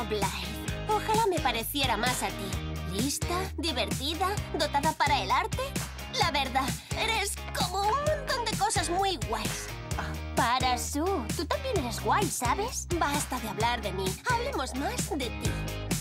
Blythe. Ojalá me pareciera más a ti. ¿Lista? ¿Divertida? ¿Dotada para el arte? La verdad, eres como un montón de cosas muy guays. Para, Sue. Tú también eres guay, ¿sabes? Basta de hablar de mí. Hablemos más de ti.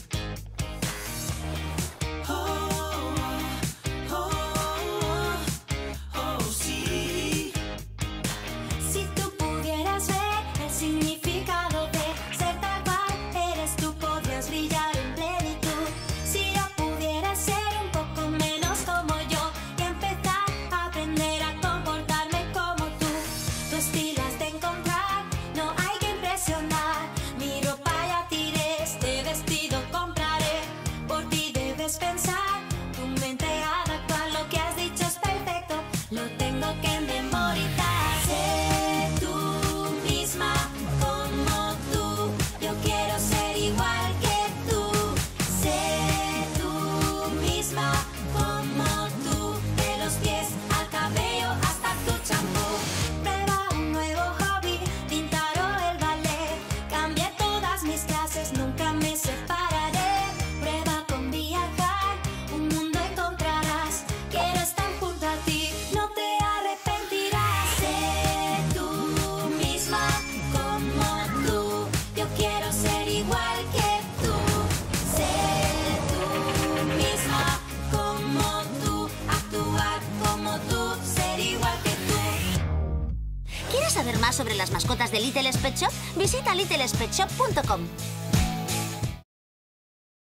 Sí. Si tú pudieras ver el significado de ser tal cual eres tú, podrías brillar en plenitud. Si yo pudiera ser un poco menos como yo y empezar a aprender a comportarme como tú. Tu estilo has de encontrar, no hay que impresionar. Mi ropa ya tiré, este vestido compraré. Por ti debes pensar, tu mente ha de actuar. Lo que has dicho es perfecto, lo tengo que memorizar. Sé tú misma como tú, yo quiero ser igual que tú. Sé tú misma como tú, de los pies al cabello hasta tu champú. Prueba un nuevo hobby, pintar o el ballet. Cambié todas mis clases, nunca me separaré. Prueba con viajar, un mundo encontrarás. Quiero estar junto a ti, no te arrepentirás. Sé tú misma como tú, yo quiero ser igual que tú. Sé tú misma como tú, actuar como tú, ser igual que tú. ¿Quieres saber más sobre las mascotas de Littlest Pet Shop? Visita littlestpetshop.com.